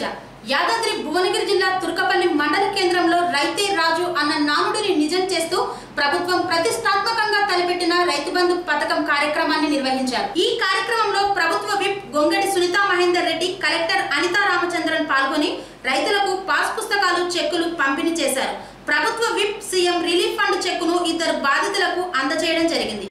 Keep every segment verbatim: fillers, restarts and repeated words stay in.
పూజ యాదాద్రి భువనగిరి జిల్లా తుర్కపల్లి మండల కేంద్రంలో రైతే రాజు అన్న నానుడిని నిజం చేస్తూ ప్రభుత్వం ప్రతిష్టాత్మకంగా తలపెట్టిన రైతు బంధు పథకం కార్యక్రమాన్ని నిర్వహించారు. ఈ కార్యక్రమంలో ప్రభుత్వ విప్ గొంగడి సునీతా మహేందర్ రెడ్డి, కలెక్టర్ అనితా రామచంద్రన్ పాల్గొని రైతులకు పాస్ పుస్తకాలు, చెక్కులు పంపిణీ చేశారు. ప్రభుత్వ విప్ సీఎం రిలీఫ్ ఫండ్ చెక్కును ఇద్దరు బాధితులకు అందజేయడం జరిగింది.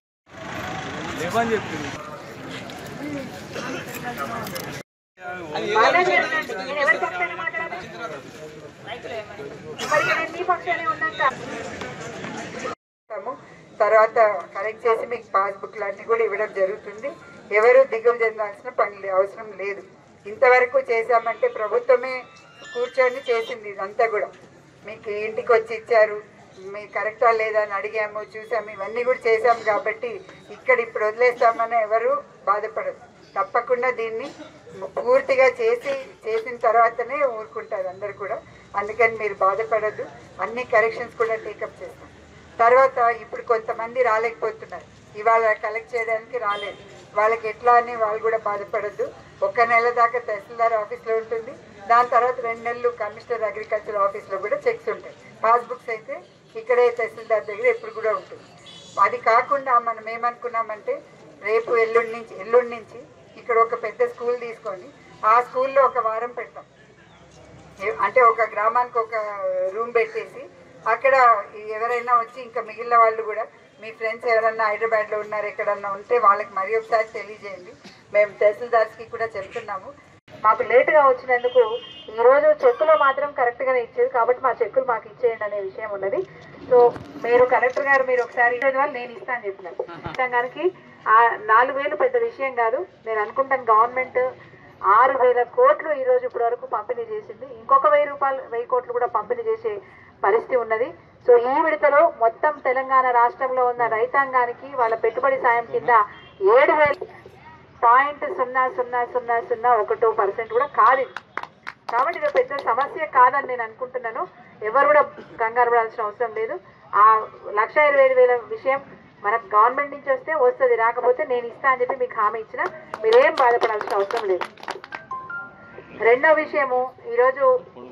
తర్వాత కలెక్ట్ చేసి మీకు పాస్బుక్లు అన్ని కూడా ఇవ్వడం జరుగుతుంది. ఎవరు దిగులు చెందాల్సిన పని అవసరం లేదు. ఇంతవరకు చేశామంటే ప్రభుత్వమే కూర్చొని చేసింది. ఇదంతా కూడా మీకు ఇంటికి వచ్చి ఇచ్చారు, మీ కరెక్టా లేదా అని అడిగాము, చూసాము, ఇవన్నీ కూడా చేశాము. కాబట్టి ఇక్కడ ఇప్పుడు వదిలేస్తామని ఎవరు బాధపడదు. తప్పకుండా దీన్ని పూర్తిగా చేసి చేసిన తర్వాతనే ఊరుకుంటారు అందరు కూడా. అందుకని మీరు బాధపడద్దు. అన్ని కరెక్షన్స్ కూడా టేకప్ చేస్తాం. తర్వాత ఇప్పుడు కొంతమంది రాలేకపోతున్నారు, ఇవాళ కలెక్ట్ చేయడానికి రాలేదు. వాళ్ళకి ఎట్లా అని వాళ్ళు కూడా బాధపడద్దు. ఒక నెల దాకా తహసీల్దార్ ఆఫీస్లో ఉంటుంది. దాని తర్వాత రెండు నెలలు కమిషనర్ అగ్రికల్చర్ ఆఫీస్లో కూడా చెక్స్ ఉంటాయి. పాస్బుక్స్ అయితే ఇక్కడే తహసీల్దార్ దగ్గర ఎప్పుడు కూడా ఉంటుంది. అది కాకుండా మనం ఏమనుకున్నామంటే రేపు ఎల్లుండి నుంచి ఎల్లుండి నుంచి ఇక్కడ ఒక పెద్ద స్కూల్ తీసుకొని ఆ స్కూల్లో ఒక వారం పెడతాం. అంటే ఒక గ్రామానికి ఒక రూమ్ పెట్టేసి అక్కడ ఎవరైనా వచ్చి ఇంకా మిగిలిన వాళ్ళు కూడా మీ ఫ్రెండ్స్ ఎవరన్నా హైదరాబాద్లో ఉన్నారు ఎక్కడన్నా ఉంటే వాళ్ళకి మరీ ఒకసారి తెలియజేయండి. మేము తహసీల్దార్స్కి కూడా చెప్తున్నాము. మాకు లేటుగా వచ్చినందుకు ఈరోజు చెక్కులో మాత్రం కరెక్ట్గానే ఇచ్చేది కాబట్టి మా చెక్కులు మాకు ఇచ్చేయండి అనే విషయం ఉన్నది. సో మీరు కలెక్టర్ గారు మీరు ఒకసారి వాళ్ళు నేను ఇస్తాను చెప్పినాను. మొత్తానికి ఆ నాలుగు వేలు పెద్ద విషయం కాదు. నేను అనుకుంటాను గవర్నమెంట్ ఆరు వేల కోట్లు ఈరోజు ఇప్పటి వరకు పంపిణీ చేసింది. ఇంకొక వెయ్యి రూపాయలు వెయ్యి కోట్లు కూడా పంపిణీ చేసే పరిస్థితి ఉన్నది. సో ఈ విడతలో మొత్తం తెలంగాణ రాష్ట్రంలో ఉన్న రైతాంగానికి వాళ్ళ పెట్టుబడి సాయం కింద ఏడు వేల పాయింట్ సున్నా సున్నా సున్నా సున్నా ఒకటో పర్సెంట్ కూడా కాదు. కాబట్టి ఇది పెద్ద సమస్య కాదని నేను అనుకుంటున్నాను. ఎవరు కూడా కంగారు పడాల్సిన అవసరం లేదు. ఆ లక్ష ఇరవై ఐదు వేల విషయం మనకు గవర్నమెంట్ నుంచి వస్తే వస్తుంది, రాకపోతే నేను ఇస్తా అని చెప్పి మీకు హామీ ఇచ్చిన మీరేం బాధపడాల్సిన అవసరం లేదు. రెండో విషయము, ఈరోజు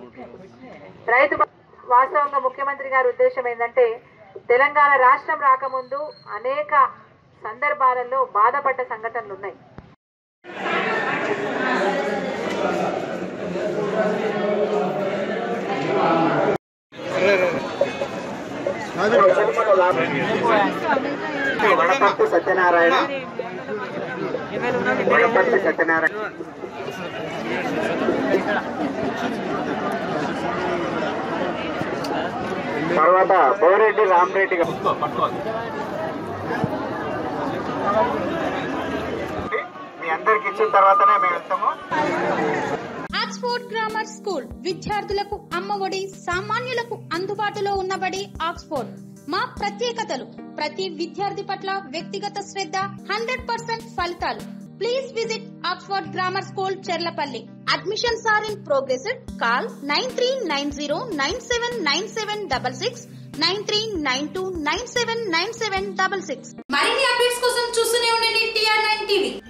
రైతు వాస్తవంగా ముఖ్యమంత్రి గారి ఉద్దేశం ఏంటంటే తెలంగాణ రాష్ట్రం రాకముందు అనేక సందర్భాలలో బాధపడ్డ సంఘటనలు ఉన్నాయి. వడపర్తి సత్యనారాయణ వడపర్తి సత్యనారాయణ తర్వాత బోరెడ్డి రామరెడ్డి గారు మీ అందరికి ఇచ్చిన తర్వాతనే మేము వెళ్తాము. ఆక్స్ఫోర్డ్ గ్రామర్ స్కూల్ విద్యార్థులకు అమ్మఒడి, సామాన్యులకు అందుబాటులో ఉన్నబడి ఆక్స్ఫోర్డ్. మా ప్రత్యేకతలు: ప్రతి విద్యార్థి పట్ల వ్యక్తిగత శ్రద్ధ, హండ్రెడ్ పర్సెంట్ ఫలితాలు. Please visit Oxford grammar school, Cherlapalli. Admissions are in progress. Call nine three nine zero nine seven nine seven double six nine three nine two nine seven nine seven double six. మరిన్ని updates కోసం చూస్తూనే ఉండండి TR nine TV.